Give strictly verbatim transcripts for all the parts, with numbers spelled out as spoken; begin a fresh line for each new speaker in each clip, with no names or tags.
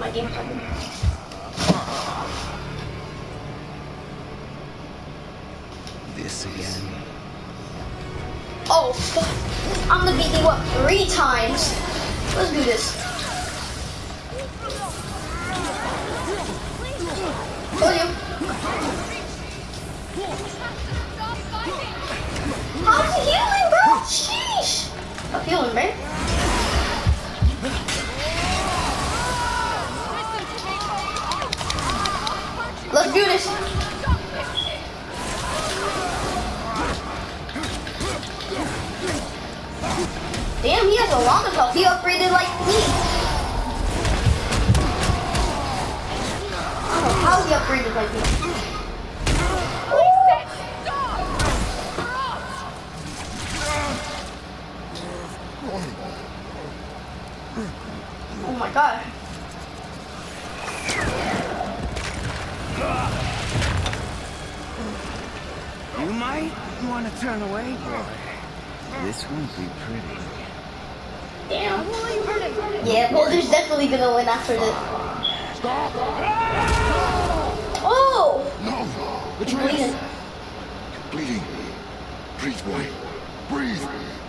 my game second.
This again.
Oh, fuck. I'm gonna beat you up three times. Let's do this. Kill you. How's he healing, bro? Sheesh. I'm healing, man. Let's do this. Damn, he has a lot of health. He upgraded like me. I don't know how he upgraded like me. Oh my god.
You might want to turn away, boy. This won't be pretty.
Damn. Yeah, Boulder's definitely gonna win after this. Oh!
No!
He's bleeding.
Bleeding. Breathe, boy. Breathe.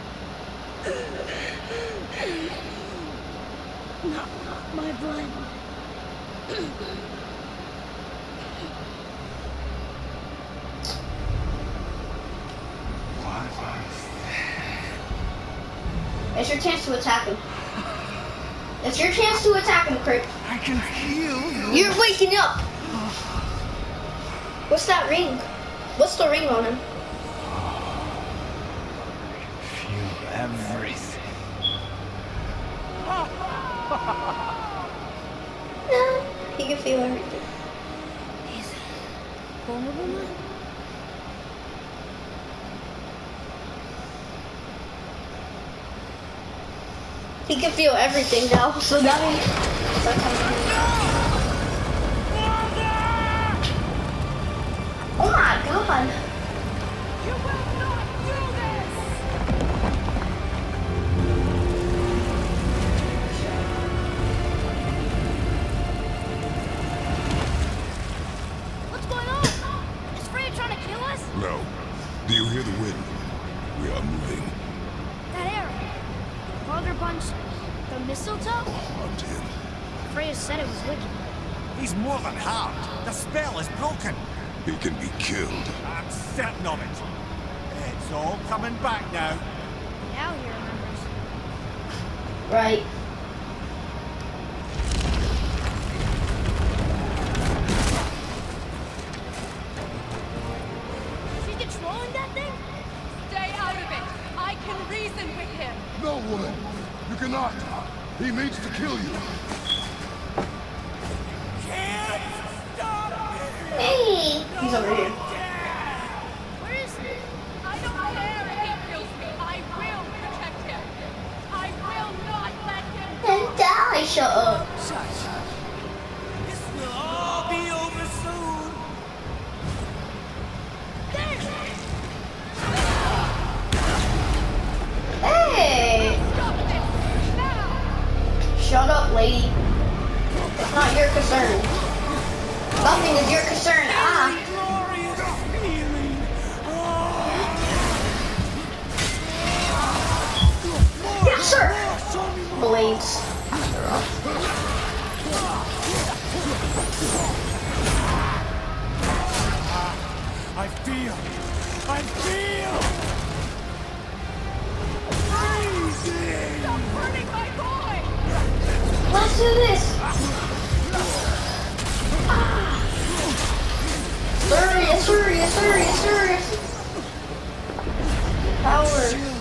Not my blood.
It's your chance to attack him. It's your chance to attack him, Kurt.
I can feel you.
You're waking up. What's that ring? What's the ring on him?
Feel everything.
No, he can feel everything.
He's vulnerable now?
He can feel everything now, so that means... Oh my god!
You will not do this! What's going on? Is Freya trying to kill us?
No. Do you hear the wind? We are moving.
That arrow. Father punched the mistletoe?
Hunt him.
Freya said it was wicked.
He's more than harmed. The spell is broken.
He can be killed.
I'm certain of it. It's all coming back now.
Now he remembers.
Right.
Is he controlling that thing?
Stay out of it. I can reason with him.
No, woman. You cannot. He means to kill you.
Can't stop me!
Hey! He's over here.
Where is he?
I don't care if he kills me. I will protect him. I will not let him
Then die, shut up.
Shush. This will all be over soon.
Hey!
stop this now.
Shut up, lady. It's not your concern. Nothing is your concern. Ah!
Glorious feeling.
Yes, sir! Blades. They're off.
I feel. I feel. Freezing.
Stop hurting my boy.
Let's do this! Sir, yes, sir, yes, sir, yes, sir. Power.